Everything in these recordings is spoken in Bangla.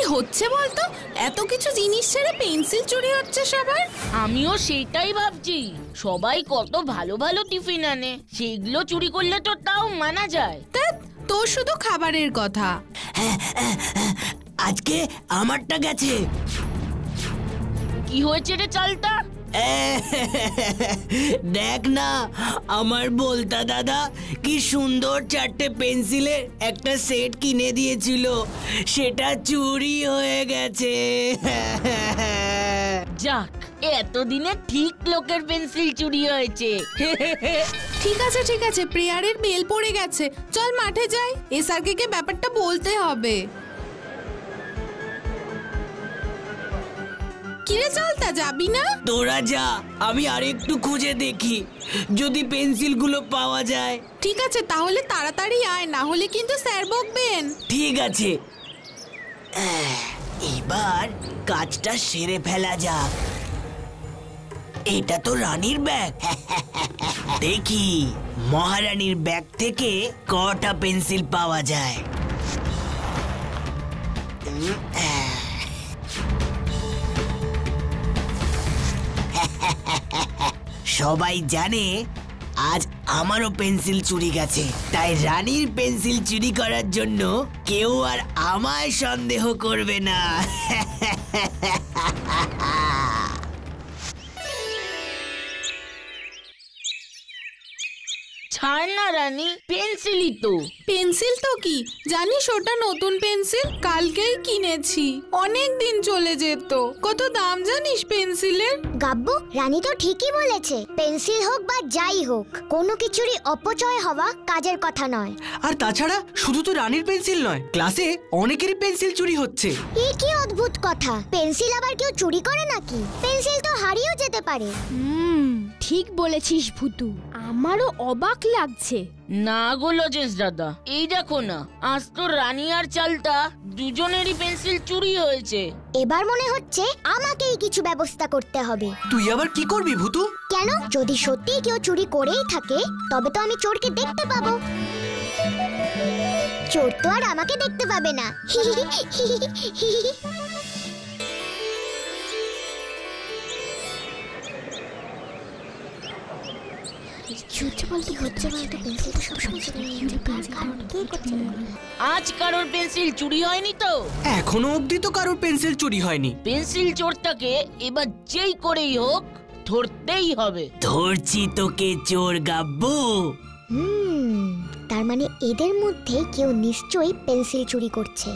হচ্ছে বলতো? এত কিছু জিনিস ছেড়ে পেন্সিল চুরি হচ্ছে সবার। আমিও সেটাই ভাবছি। সবাই কত ভালো ভালো টিফিন আনে, সেগুলো চুরি করলে তো তাও মানা যায়। তোর শুধু খাবারের কথা। আজকে আমারটা গেছে। কি হয়েছে রে চালটা? দেখ না, আমার বলতা দাদা কি সুন্দর 4টে পেন্সিলের একটা সেট কিনে দিয়েছিল, সেটা চুরি হয়ে গেছে। যাক, এতদিনে ঠিক লোকের পেন্সিল চুরি হয়েছে। ঠিক আছে, প্রেয়ারের বেল পড়ে গেছে, চল মাঠে যাই। এসআরকে কে ব্যাপারটা বলতে হবে। কিরে চালতা, যাবি না? তোরা যা, আমি আরেকটু খুঁজে দেখি যদি পেন্সিলগুলো পাওয়া যায়। ঠিক আছে, তাহলে তাড়াতাড়ি আয়, না হলে কিন্তু স্যার বকবেন। ঠিক আছে, এবার কাজটা সেরে ফেলা যাক। এটা তো রানীর ব্যাগ। দেখি মহারানীর ব্যাগ থেকে কটা পেন্সিল পাওয়া যায়। সবাই জানে আজ আমারও পেন্সিল চুরি গেছে, তাই রানীর পেন্সিল চুরি করার জন্য কেউ আর আমায় সন্দেহ করবে না। ছাড় না রানী, পেন্সিলই তো। পেন্সিল তো কি জানিস, ওটা নতুন পেন্সিল, কালকেই কিনেছি। অনেক দিন চলে যেত। কত দাম জানিস পেন্সিলের? গাব্বু, রানী তো ঠিকই বলেছে। পেন্সিল হোক বা যাই হোক, কোনো কিছুরই অপচয় হওয়া কাজের কথা নয়। আর তাছাড়া শুধু তো রানীর পেন্সিল নয়, ক্লাসে অনেকেরই পেন্সিল চুরি হচ্ছে। এ কি অদ্ভুত কথা! পেন্সিল আবার কেউ চুরি করে নাকি? পেন্সিল তো হারিয়েও যেতে পারে। ঠিক বলেছিস ভুতু, আমারও অবাক লাগছে। না গো লজেন্স দাদা, এই দেখো না, আজ তো রানী আর চালটা দুজনেরই পেন্সিল চুরি হয়েছে। এবার মনে হচ্ছে আমাকেই কিছু ব্যবস্থা করতে হবে। তুই আবার কি করবি ভুতু? কেন? যদি সত্যি কেউ চুরি করেই থাকে, তবে তো আমি চোরকে দেখতে পাবো। চোর তো আর আমাকে দেখতে পাবে না। আজ কারোর পেন্সিল চুরি হয়নি তো? এখনো অবধি তো কারোর পেন্সিল চুরি হয়নি। পেন্সিল চোরটাকে এবার যেই করেই হোক ধরতেই হবে। ধরছি তোকে চোর গাব্বু। তার মানে এদের মধ্যে কেউ নিশ্চয়ই পেন্সিল চুরি করছে।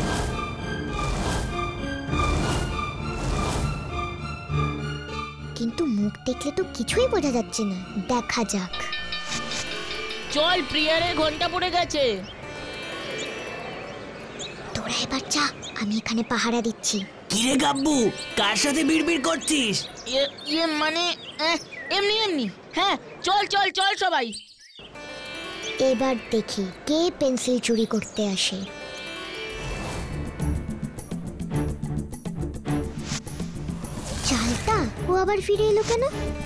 কিন্তু মুখ দেখলে তো কিছুই বোঝা যাচ্ছে না। দেখা যাক। চল, প্রিয়ারের ঘন্টা পড়ে গেছে। তোরা এবার যা, আমি এখানে পাহারা দিচ্ছি। কিরে গাব্বু, কার সাথে বিড়বিড় করছিস? মানে এমনি এমনি। হ্যাঁ, চল চল চল সবাই। এবার দেখি কে পেন্সিল চুরি করতে আসে। চালতা, ও আবার ফিরে এলো কেন?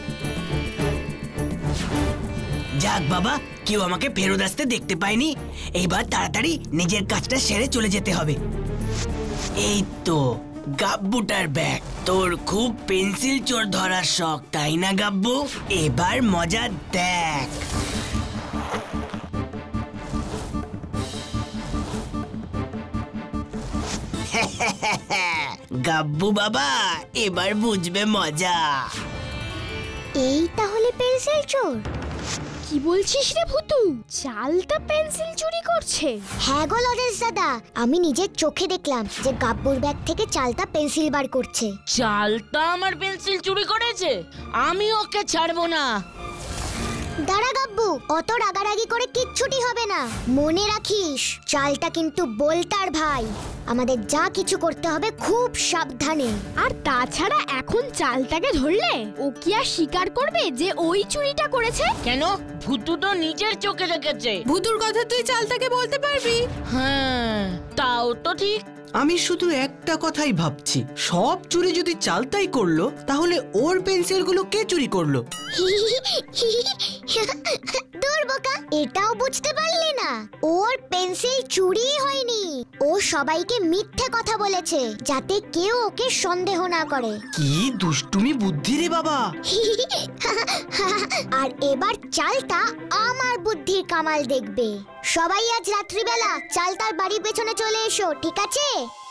যাক বাবা, কেউ আমাকে ফেরত আসতে দেখতে পায়নি। এইবার তাড়াতাড়ি নিজের কাজটা সেরে চলে যেতে হবে। এই তো গাব্বুটার ব্যাগ। তোর খুব পেন্সিল চোর ধরার শখ, তাই না গাব্বু? এবার মজা দেখ। গাব্বু বাবা, এবার বুঝবে মজা। এই তাহলে পেন্সিল চোর? কি বলছিস রে ভুতু? চালটা পেন্সিল চুরি করছে? হ্যাঁ গো লজেন্স দাদা, আমি নিজের চোখে দেখলাম যে গাব্বুর ব্যাগ থেকে চালটা পেন্সিল বার করছে। চালটা আমার পেন্সিল চুরি করেছে? আমি ওকে ছাড়বো না। দাঁড়া গাব্বু, অত রাগারাগি করে কিচ্ছুটি হবে না। মনে রাখিস, চালটা কিন্তু বলতার ভাই। আমাদের যা কিছু করতে হবে খুব সাবধানে। আর তাছাড়া এখন চালটাকে ধরলে ও কি আর স্বীকার করবে যে ওই চুরিটা করেছে? কেন? ভুতু তো নিজের চোখে দেখেছে। ভুতুর কথা তুই চালতাকে বলতে পারবি? হ্যাঁ, তাও তো ঠিক। আমি শুধু একটা কথাই ভাবছি, সব চুরি যদি চালতাই করলো, তাহলে ওর পেন্সিলগুলো কে চুরি করলো? দূর বোকা, এটাও বুঝতে পারলি না? ওর পেন্সিল চুরি হয়নি, ও সবাইকে মিথ্যে কথা বলেছে যাতে কেউ ওকে সন্দেহ না করে। কি দুষ্টুমি বুদ্ধি রে বাবা। আর এবার চালটা আমার বুদ্ধির কামাল দেখবে। সবাই আজ রাত্রিবেলা চালতার বাড়ির পেছনে চলে এসো, ঠিক আছে?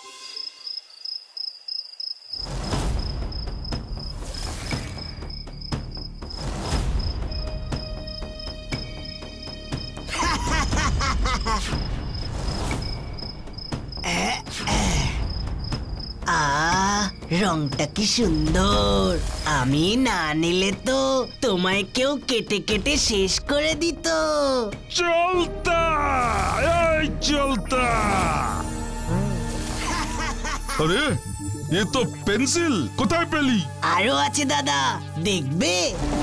রংটা কি সুন্দর। আমি না নিলে তো তোমায় কেউ কেটে কেটে শেষ করে দিত। চলতা, এই চলতা। আরে এ তো পেন্সিল, কোথায় পেলি? আরো আছে দাদা, দেখবে?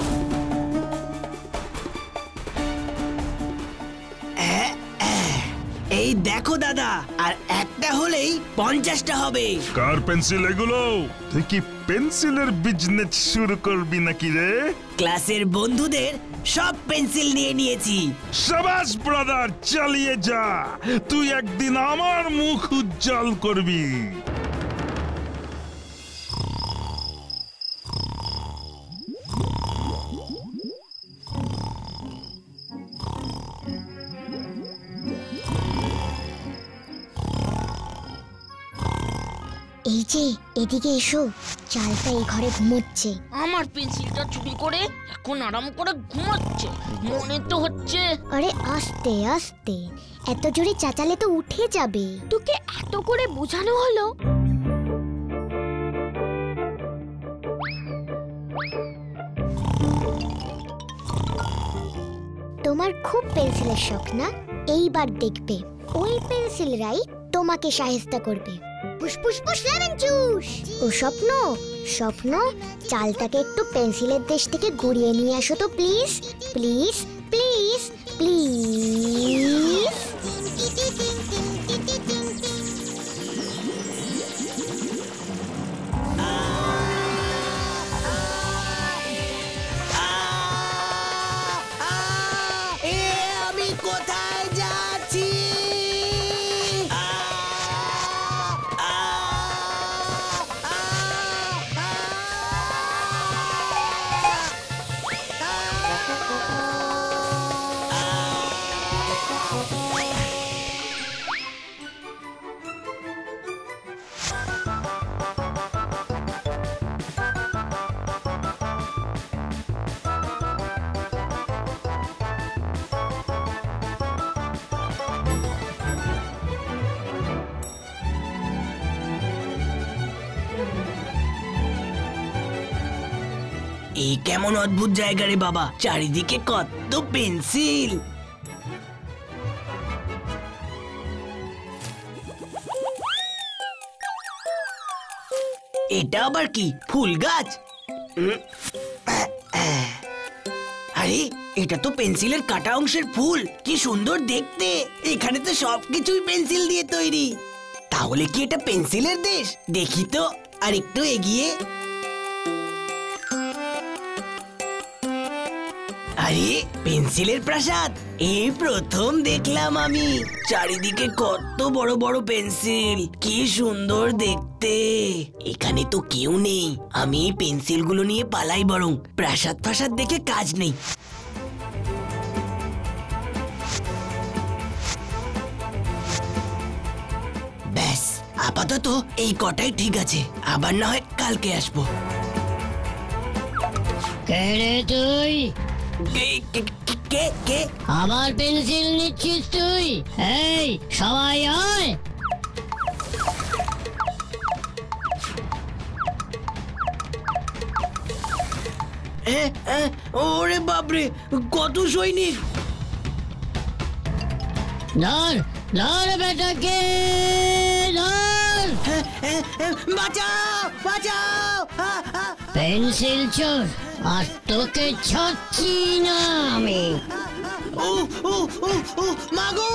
এই দেখো দাদা, আর একটা হলেই 50টা হবে। কার পেন্সিল এগুলো? তুই কি পেন্সিলের বিজনেস শুরু করবি নাকি রে? ক্লাসের বন্ধুদের সব পেন্সিল নিয়ে নিয়েছি। শাবাশ ব্রাদার, চালিয়ে যা। তুই একদিন আমার মুখ উজ্জ্বল করবি। এই যে এদিকে এসো, চালটা এই ঘরে ঘুমোচ্ছে। আমার পেন্সিলটা চুরি করে এখন আরাম করে ঘুমাচ্ছে মনে তো হচ্ছে। আরে আস্তে আস্তে, এত জোরে চাচালে তো উঠে যাবে। তোকে এত করে বোঝানো হলো। তোমার খুব পেন্সিলের শখ না? এইবার দেখবে ওই পেন্সিলরাই তোমাকে সাহায্য করবে। ফুসফুস লেমন জুস। ও স্বপ্ন, স্বপ্ন, চালটাকে একটু পেন্সিলের দেশ থেকে ঘুরিয়ে নিয়ে আসো তো প্লিজ, প্লিজ, প্লিজ, প্লিজ। আমি কোথায় যাচ্ছি? এই কেমন অদ্ভুত জায়গা রে বাবা, চারিদিকে কত পেন্সিল। এটা আবার কি? ফুল গাছ? আরে এটা তো পেন্সিলের কাটা অংশের ফুল। কি সুন্দর দেখতে। এখানে তো সবকিছুই পেন্সিল দিয়ে তৈরি। তাহলে কি এটা পেন্সিলের দেশ? দেখি তো আর একটু এগিয়ে। আরে পেন্সিলের প্রাসাদ, এই প্রথম দেখলাম আমি। চারিদিকে কত বড় বড় পেন্সিল, কি সুন্দর দেখতে। এখানে তো কেউ নেই। আমি এই পেন্সিলগুলো নিয়ে পালাই বরং। প্রাসাদ প্রাসাদ দেখে কাজ নেই। ব্যাস, আপাতত এই কটাই ঠিক আছে। আবার না হয় কালকে আসবো। কে রে তুই? কে? আমার পেন্সিল নিচ্ছিস তুই? এই সবাই আয়। ওরে বাপরে, কত সৈনিক! ধর ধর বেটাকে ধর। বাঁচাও, বাঁচাও! পেন্সিল চোর, আর তোকে ছাড়ছি না আমি। মাগো,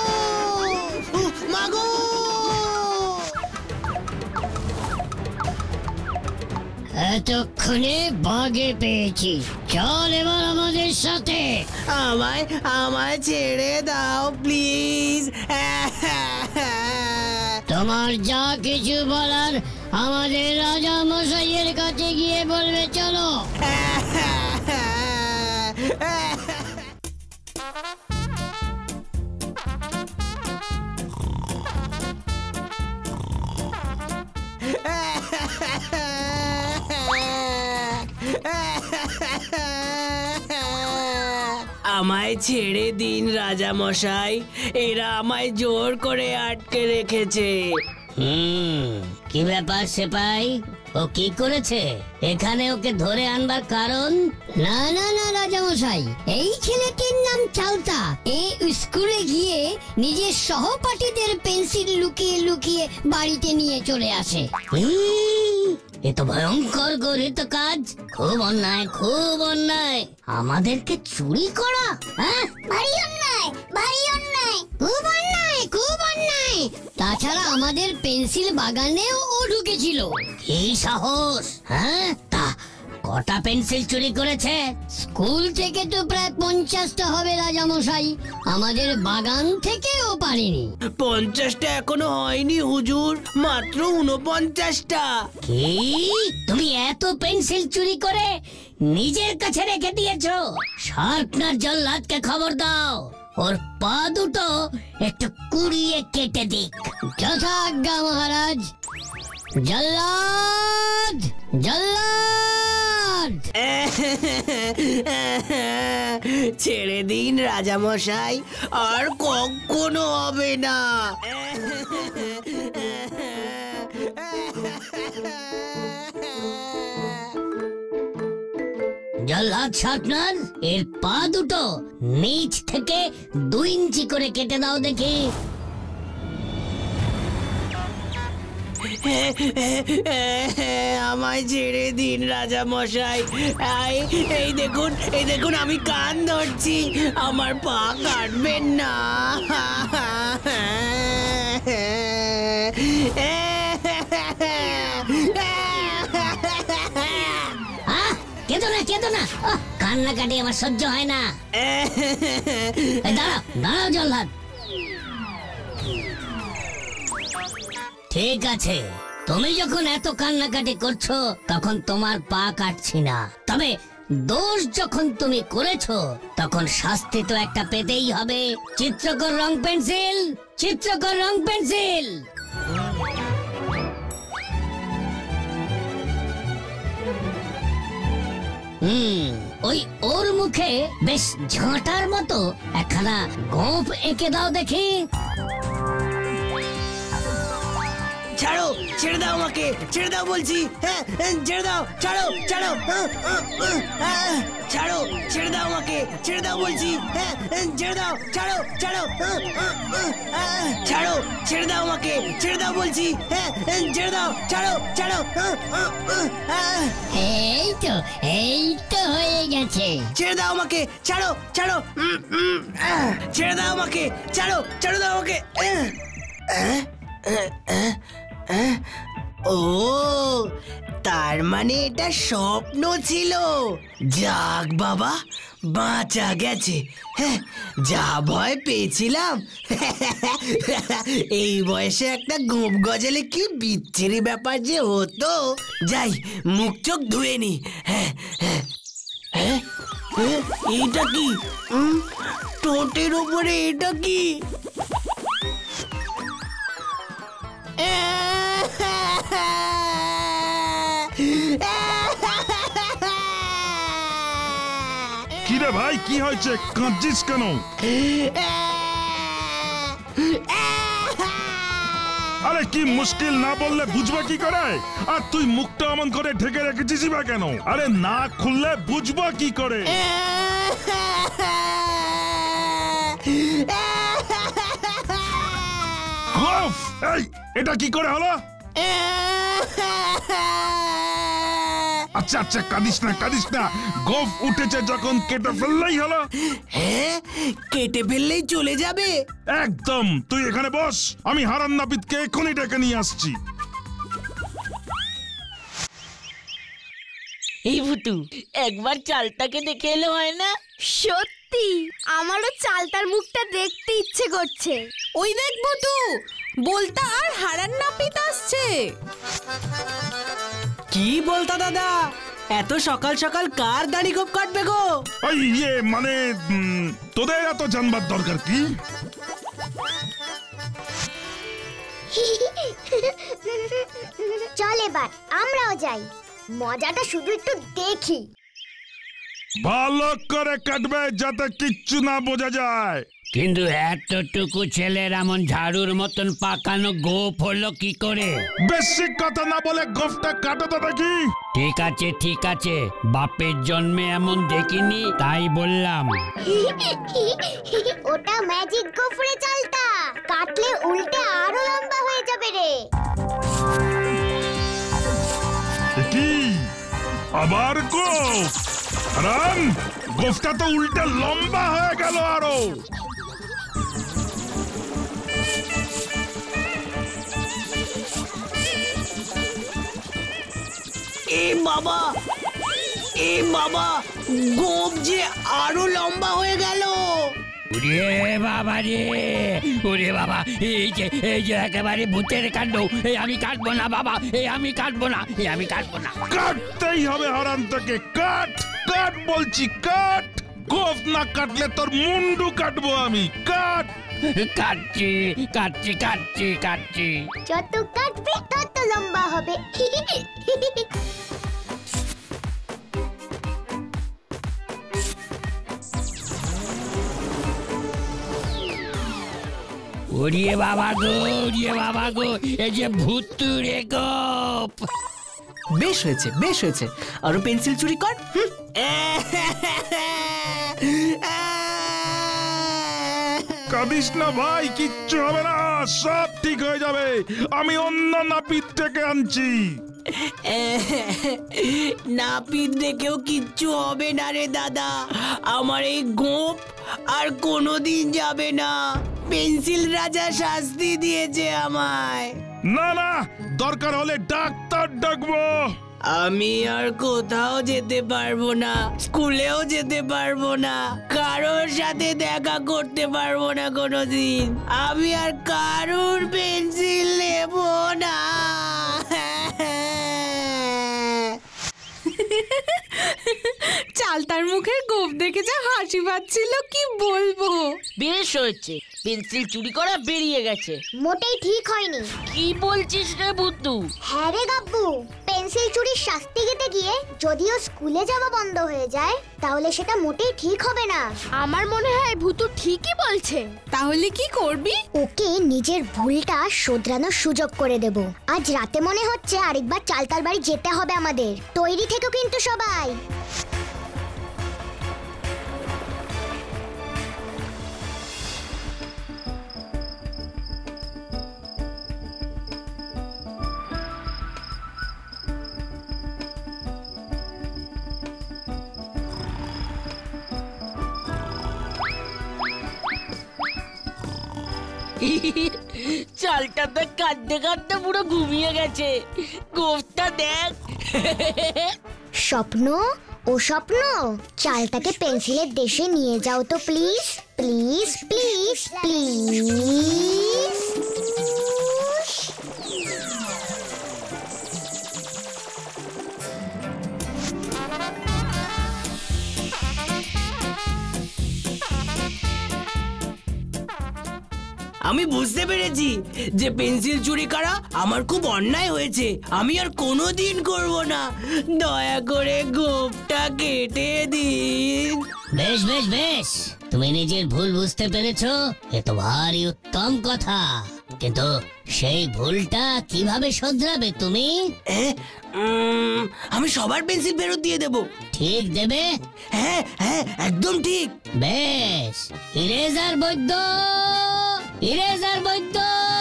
মাগো! এতক্ষণে বাগে পেয়েছি। চল এবার আমাদের সাথে। আমায় ছেড়ে দাও প্লিজ। তোমার যা কিছু বলার আমাদের রাজা মশাইয়ের কাছে গিয়ে বলবে, চলো। আমায় ছেড়ে দিন রাজা মশাই, এরা আমায় জোর করে আটকে রেখেছে। কি ব্যাপার সেপাই, ও কি করেছে? এখানে ওকে ধরে আনবার কারণ? না না না রাজামশাই, এই ছেলেটির নাম চালতা। এই স্কুলে গিয়ে নিজের সহপাঠীদের পেন্সিল লুকিয়ে লুকিয়ে বাড়িতে নিয়ে চলে আসে। এ তো ভয়ঙ্কর গরিত কাজ, খুব অন্যায়, খুব অন্যায়। আমাদেরকে চুরি করা, ভারী অন্যায়, ভারী অন্যায়, খুব অন্যায়, খুব অন্যায়। তাছাড়া আমাদের পেন্সিল বাগানেও ও ঢুকেছিল। কি সাহস! হ্যাঁ, তা কটা পেন্সিল চুরি করেছে? স্কুল থেকে তো প্রায় 50টা হবে রাজামশাই, আমাদের বাগান থেকেও পারেনি। 50টা এখনো হয়নি হুজুর, মাত্র 49টা। কি? তুমি এত পেন্সিল চুরি করে নিজের কাছে রেখে দিয়েছো? শার্পনার জল্লাদকে খবর দাও, ওর পা দুটো একটু কুড়িয়ে কেটে দিক। যথাজ্ঞা মহারাজ। জল্লাদ, জল্লাদ! ছেড়ে দিন রাজা মশাই, আর কখনো হবে না। জল্লাদ শার্পনার, এর পা দুটো নিচ থেকে 2 ইঞ্চি করে কেটে দাও দেখি। আমায় ছেড়ে দিন রাজা মশাই, এই দেখুন, এই দেখুন, আমি কান ধরছি, আমার পা কাটবেন না। কেঁদো না, কেঁদো না, কান্নাকাটি আমার সহ্য হয় না। দাঁড়াও, দাঁড়াও জল্লাদ। ঠিক আছে, তুমি যখন এত কান্নাকাটি করছো তখন তোমার পা কাটছি না। তবে দোষ যখন তুমি করেছো তখন শাস্তি তো একটা পেতেই হবে। চিত্রকর রং পেন্সিল, চিত্রকর রং পেন্সিল। ওই ওর মুখে বেশ ঝাঁটার মতো একখানা গোঁফ এঁকে দাও দেখি। ছাড়ো, ছেড়ে দাও আমাকে, ছেড়ে দাও বলছি। হ্যাঁ, ছেড়ে দাও, ছাড়ো, ছাড়ো, ছাড়ো, ছেড়ে দাও আমাকে, ছেড়ে দাও বলছি। হ্যাঁ, ছেড়ে দাও, ছাড়ো, ছাড়ো, ছাড়ো, ছেড়ে দাও আমাকে, ছেড়ে দাও বলছি। হ্যাঁ, ছেড়ে দাও, ছাড়ো, ছাড়ো। এই তো হয়ে গেছে। ছেড়ে দাও আমাকে, ছাড়ো, ছাড়ো, ছেড়ে দাও আমাকে, ছাড়ো, ছাড়ো দাও আমাকে। ও, তার মানে এটা স্বপ্ন ছিল। যাক বাবা, বাঁচা গেছে। হ্যাঁ, যা ভয় পেয়েছিলাম। এই বয়সে একটা গোপ গজালে কি বিচ্ছিরি ব্যাপার যে হতো। যাই, মুখ চোখ ধুয়ে নি। হ্যাঁ, হ্যাঁ, হ্যাঁ, এটা কি? ঠোঁটের ওপরে এটা কি? কিরে ভাই, কি হয়েছে? কাঁদছিস কেন? আরে কি মুশকিল, না বললে বুঝবা কি করে? আর তুই মুখটা অমন করে ঢেকে রেখেছিস বা কেন? আরে না খুললে বুঝবা কি করে? এই, এটা কি করে হলো? আচ্ছা আচ্ছা, কাঁদিস না, কাঁদিস না। গোফ উঠেছে যখন কেটে ফেললেই হলো। হ্যাঁ, কেটে ফেললেই চলে যাবে। একদম। তুই এখানে বস, আমি হারান নাপিতকে এক্ষুনি ডেকে নিয়ে আসছি। এই ভুতু, একবার চালটাকে দেখে এলে হয় না? সত্যি আমারও চালতার মুখটা দেখতে ইচ্ছে করছে। ওই দেখ ভুতু, বলতা আর হারান নাপিত আসছে। কি বলতা দাদা, এত সকাল সকাল কার দাড়ি গোপ কাটবে গো? ওই মানে তোদের এত জানবার দরকার কি? চল এবার আমরাও যাই, মজাটা শুধু একটু দেখি। ভালো করে কাটবে যাতে কিচ্ছু না বোঝা যায়। কিন্তু এতটুকু ছেলের এমন ঝাড়ুর মতন পাকানো গোপ হলো কি করে? বেশি কথা না বলে গোফটা কাটো তো দেখি। ঠিক আছে ঠিক আছে, বাপের জন্মে এমন দেখিনি তাই বললাম। ওটা ম্যাজিক গোফরে চালতা, কাটলে উল্টে আরো লম্বা হয়ে যাবে রে। কি আবার গোফ? হারান, গোফটা তো উল্টে লম্বা হয়ে গেল আরো। এ বাবা, এ বাবা, গোপ যে আরো লম্বা হয়ে গেল। ওরে বাবা রে, ওরে বাবা, এই যে একেবারে ভূতের কাণ্ড। এই আমি কাটবো না বাবা, এই আমি কাটবো না, এই আমি কাটবো না। কাটতেই হবে হারান থেকে, কাট কাট বলছি, কাট। গোফ না কাটলে তোর মুন্ডু কাটবো আমি, কাট। কাটছি কাটছি কাটছি কাটছি। যত কাটবে তত লম্বা হবে। ওরে বাবা গো, ওরে বাবা গো, এই যে ভূতুরে গোপ। বেশ হয়েছে বেশ হয়েছে, আরো পেন্সিল চুরি কর। কাঁদিস না ভাই, কিচ্ছু হবে না, সব ঠিক হয়ে যাবে। আমি অন্য নাপিত থেকে আনছি। নাপিত দেখেও কিচ্ছু হবে না রে দাদা, আমার এই গোপ আর কোনোদিন যাবে না। পেন্সিল রাজা শাস্তি দিয়েছে আমায়। না না, দরকার হলে ডাক্তার ডাকবো। আমি আর কোথাও যেতে পারবো না, স্কুলেও যেতে পারবো না, কারোর সাথে দেখা করতে পারবো না কোনোদিন। আমি আর কারোর পেন্সিল নেব না। চালতার মুখের গোপ দেখে যা হাসি পাচ্ছিল কি বলবো। বেশ হয়েছে, পেন্সিল চুরি করা বেরিয়ে গেছে। মোটেই ঠিক হয়নি। কি বলছিস রে ভূতু? হ্যাঁ রে গাব্বু, পেন্সিল চুরির শাস্তি দিতে গিয়ে যদিও স্কুলে যাওয়া বন্ধ হয়ে যায়, তাহলে সেটা মোটেই ঠিক হবে না। আমার মনে হয় ভূতু ঠিকই বলছে। তাহলে কি করবি? ওকে নিজের ভুলটা শোধরানোর সুযোগ করে দেব। আজ রাতে মনে হচ্ছে আরেকবার চালতার বাড়ি যেতে হবে আমাদের। তৈরি থেকো কিন্তু সবাই। চালটাতে কাঁদতে কাঁদতে পুরো ঘুমিয়ে গেছে। গোফটা দেখ। স্বপ্ন, ও স্বপ্ন, চালটাকে পেন্সিলের দেশে নিয়ে যাও তো প্লিজ প্লিজ প্লিজ প্লিজ। আমি বুঝতে পেরেছি যে পেন্সিল চুরি করা আমার খুব অন্যায় হয়েছে। আমি আর কোনোদিন করব না। দয়া করে গোপটা কেটে দিন। বেশ বেশ বেশ, তুমি নিজের ভুল বুঝতে পেরেছো, এ তো ভারী উত্তম কথা। কিন্তু সেই ভুলটা কিভাবে শোধরাবে তুমি? আমি সবার পেন্সিল ফেরত দিয়ে দেব। ঠিক দেবে? হ্যাঁ হ্যাঁ, একদম ঠিক। বেশ, ইরেজার বৈদ্য, ইরেজার বৈদ্য।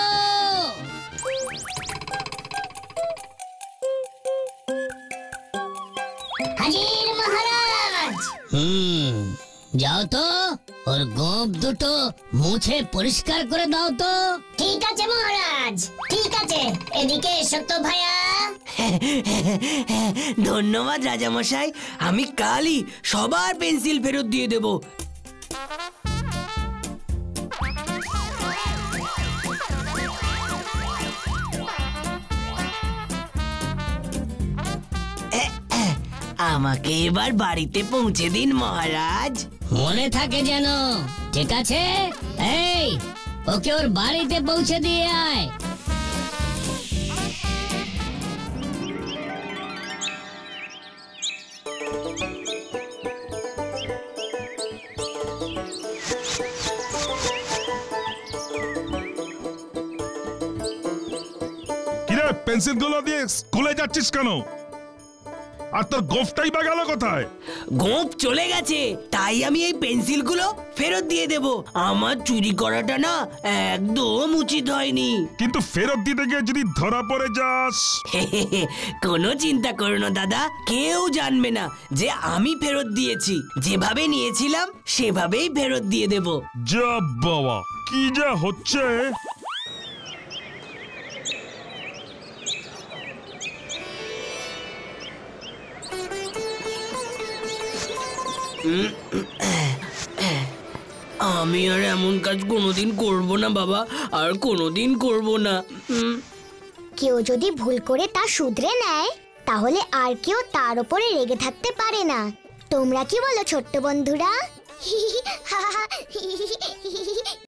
হাজির মহারাজ। যাও তো, ওর গোপ দুটো মুছে পরিষ্কার করে দাও তো। ঠিক আছে মহারাজ, ঠিক আছে। এদিকে এসো তো ভাইয়া। ধন্যবাদ রাজামশাই, আমি কালই সবার পেন্সিল ফেরত দিয়ে দেব। আমাকে এবার বাড়িতে পৌঁছে দিন মহারাজ। মনে থাকে যেন, ঠিক আছে? এই, ওকে ওর বাড়িতে পৌঁছে দিয়ে আয়। কিরে পেন্সিল গুলো দিয়ে স্কুলে যাচ্ছিস কেন? আর তোর গোফটাই বা গেল কোথায়? গোপ চলে গেছে, তাই আমি এই পেন্সিলগুলো ফেরত দিয়ে দেব। আমার চুরি করাটা না একদম উচিত হয়নি। কিন্তু ফেরত দিতে গিয়ে যদি ধরা পড়ে যাস? কোনো চিন্তা করো না দাদা, কেউ জানবে না যে আমি ফেরত দিয়েছি। যেভাবে নিয়েছিলাম সেভাবেই ফেরত দিয়ে দেব। যা বাবা, কি যা হচ্ছে! আমি আর এমন কাজ কোনোদিন করব না বাবা, আর কোনোদিন করব না। কেউ যদি ভুল করে তা শুধরে নেয়, তাহলে আর কেউ তার উপরে রেগে থাকতে পারে না। তোমরা কি বলো ছোট্ট বন্ধুরা?